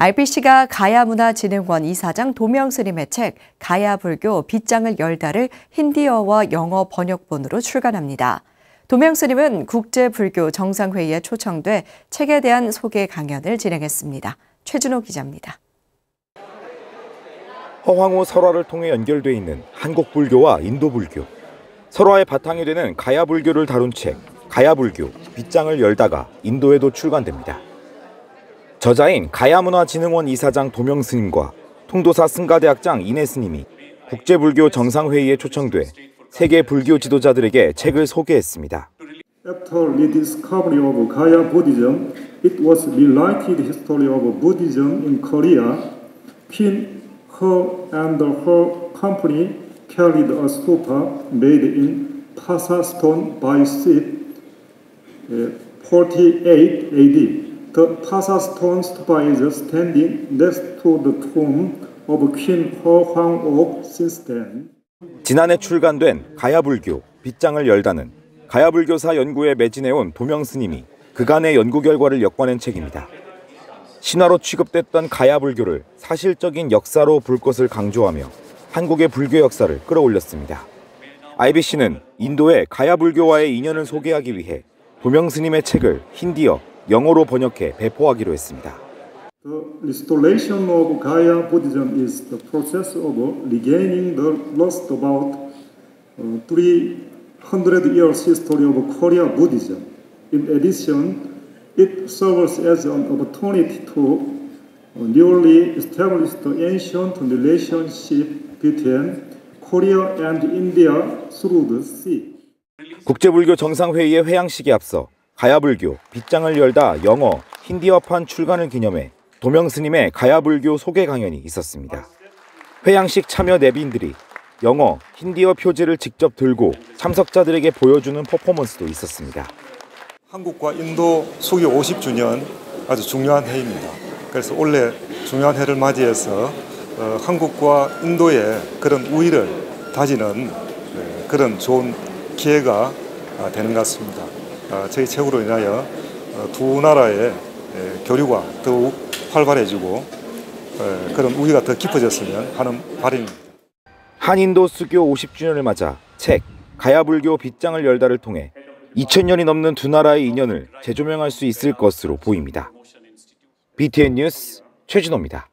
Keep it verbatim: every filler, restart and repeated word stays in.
아이비씨가 가야문화진흥원 이사장 도명스님의 책 가야불교 빗장을 열다를 힌디어와 영어 번역본으로 출간합니다. 도명스님은 국제불교 정상회의에 초청돼 책에 대한 소개 강연을 진행했습니다. 최준호 기자입니다. 허황후 설화를 통해 연결돼 있는 한국 불교와 인도 불교. 설화의 바탕이 되는 가야불교를 다룬 책 가야불교 빗장을 열다가 인도에도 출간됩니다. 저자인 가야문화진흥원 이사장 도명스님과 통도사 승가대학장 이내스님이 국제불교 정상회의에 초청돼 세계 불교 지도자들에게 책을 소개했습니다. After rediscovery of Gaya Buddhism, it was relighted history of Buddhism in Korea. Queen He and her company carried a stupa made in Pasa stone by ship forty-eight A D. The Pasa stone stupa is standing next to the tomb of Queen He Hwangok since then. 지난해 출간된 가야불교 빗장을 열다는 가야불교사 연구에 매진해온 도명스님이 그간의 연구 결과를 엮어낸 책입니다. 신화로 취급됐던 가야불교를 사실적인 역사로 볼 것을 강조하며 한국의 불교 역사를 끌어올렸습니다. 아이비씨는 인도의 가야불교와의 인연을 소개하기 위해 도명스님의 책을 힌디어, 영어로 번역해 배포하기로 했습니다. The restoration of Gaya Buddhism is the process of regaining the lost about uh, three hundred years history of Korea Buddhism. In addition, it serves as an opportunity to newly establish the ancient relationship between Korea and India through the sea. 국제불교 정상회의의 회양식에 앞서 가야불교 빗장을 열다 영어, 힌디어판 출간을 기념해 도명스님의 가야불교 소개 강연이 있었습니다. 회양식 참여 내빈들이 영어, 힌디어 표지를 직접 들고 참석자들에게 보여주는 퍼포먼스도 있었습니다. 한국과 인도 수교 오십 주년 아주 중요한 해입니다. 그래서 올해 중요한 해를 맞이해서 어, 한국과 인도의 그런 우위를 다지는 네, 그런 좋은 기회가 아, 되는 것 같습니다. 아, 저희 책으로 인하여 어, 두 나라의 예, 교류가 더욱 활발해지고 예, 그런 우위가 더 깊어졌으면 하는 바람입니다. 한인도 수교 오십 주년을 맞아 책 가야불교 빗장을 열다를 통해 이천 년이 넘는 두 나라의 인연을 재조명할 수 있을 것으로 보입니다. 비티엔 뉴스 최준호입니다.